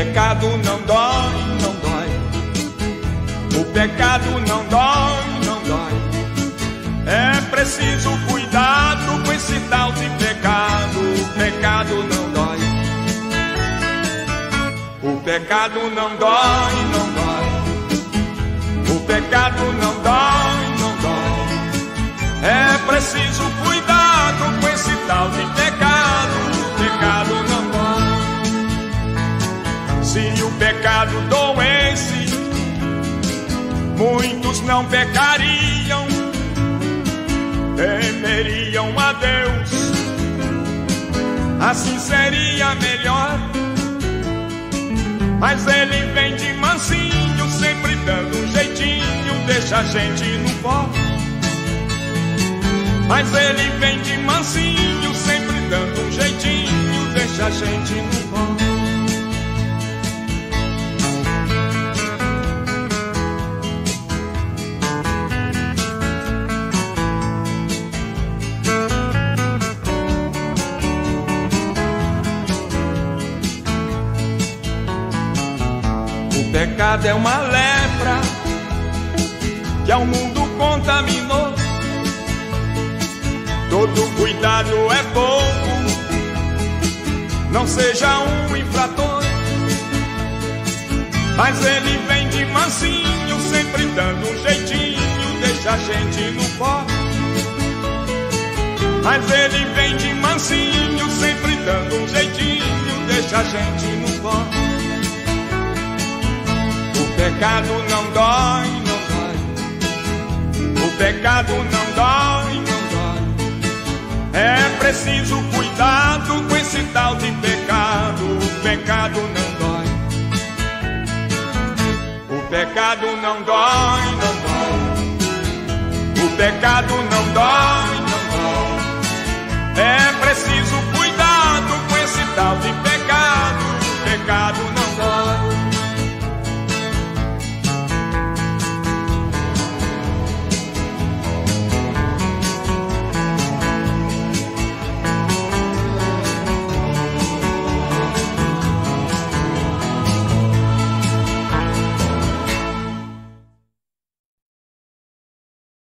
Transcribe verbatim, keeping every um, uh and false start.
pecado não dói, não dói. O pecado não dói, não dói. É preciso cuidado com esse tal de pecado. O pecado não dói. O pecado não dói, não dói. O pecado não dói, não dói. É preciso cuidado com esse tal de pecado. O pecado não dói. Se o pecado doesse, muitos não pecariam, temeriam a Deus. Assim seria melhor. Mas ele vem de mansinho, sempre dando um jeitinho, deixa a gente no pó. Mas ele vem de mansinho, sempre dando um jeitinho, deixa a gente no pó. O pecado é uma lepra que ao mundo contaminou. Todo cuidado é pouco, não seja um infrator. Mas ele vem de mansinho, sempre dando um jeitinho, deixa a gente no pó. Mas ele vem de mansinho, sempre dando um jeitinho, deixa a gente no pó. O pecado não dói, não dói. O pecado não dói, não dói. É preciso cuidado com esse tal de pecado. O pecado não dói. O pecado não dói.